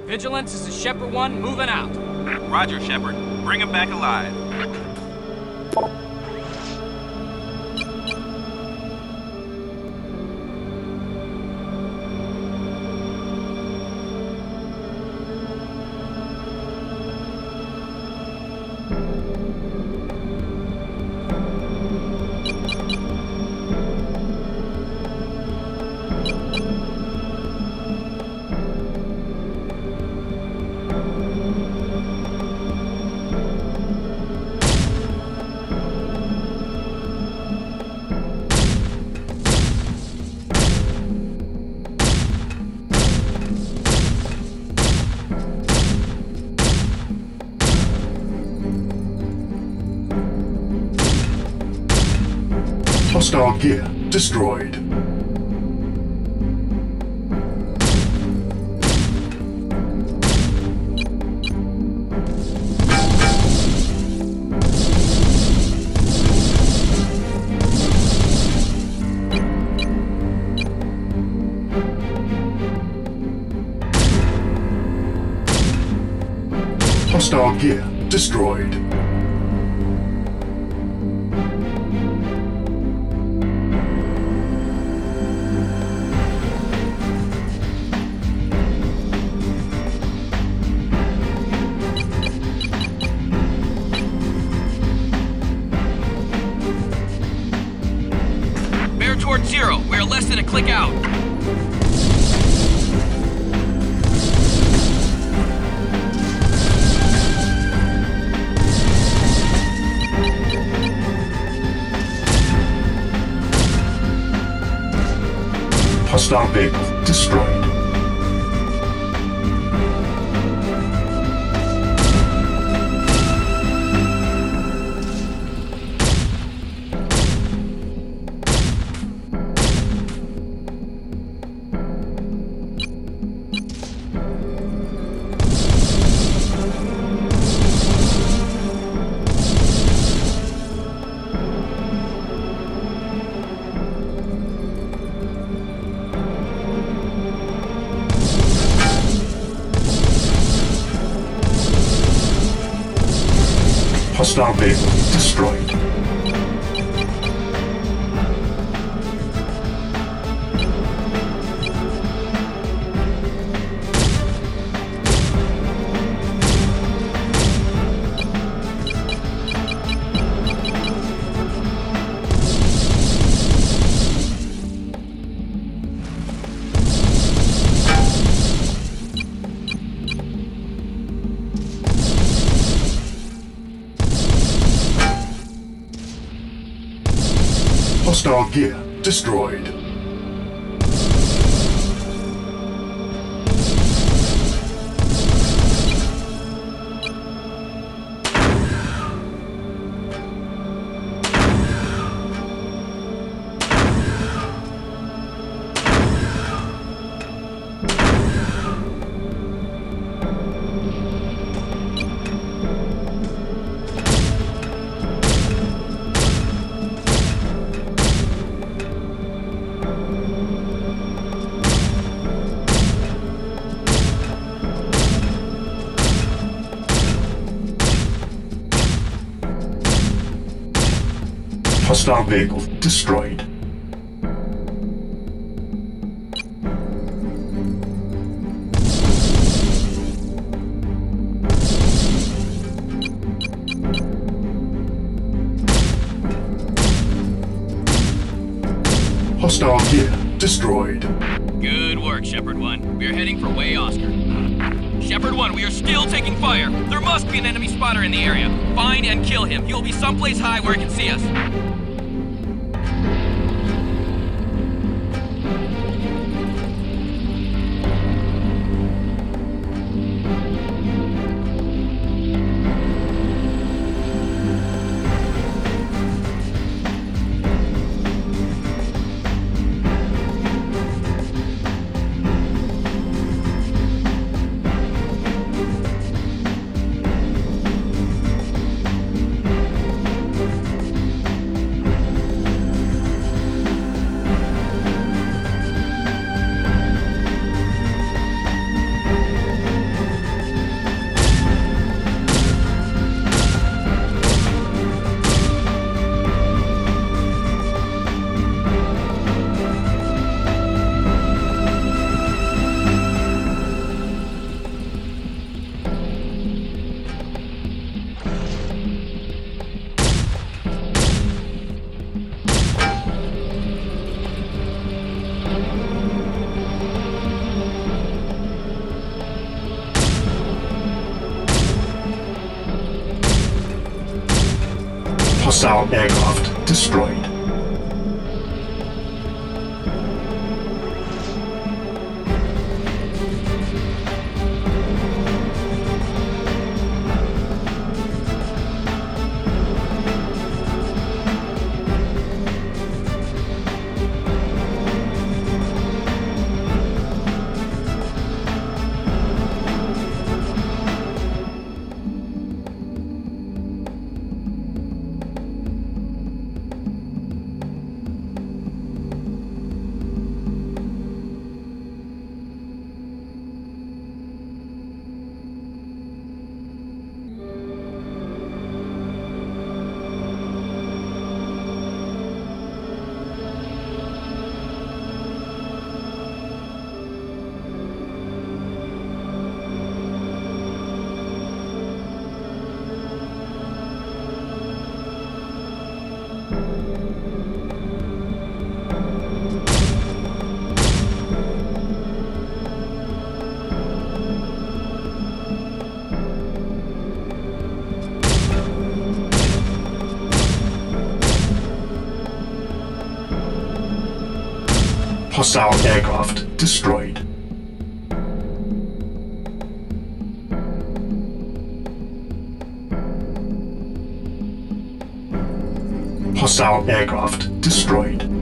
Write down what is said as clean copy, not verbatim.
Vigilance, this is Shepherd 1, moving out. Roger, Shepherd. Bring him back alive. Hostile gear destroyed. Hostile gear destroyed. Towards 0. We're less than a click out. Hostile vehicle destroyed. Hostile vehicle destroyed. Hostile gear destroyed. Hostile vehicle destroyed. Hostile gear destroyed. Good work, Shepherd 1. We are heading for Way Oscar. Shepherd 1, we are still taking fire. There must be an enemy spotter in the area. Find and kill him. He will be someplace high where he can see us. Hostile aircraft destroyed. Hostile aircraft destroyed. Hostile aircraft destroyed.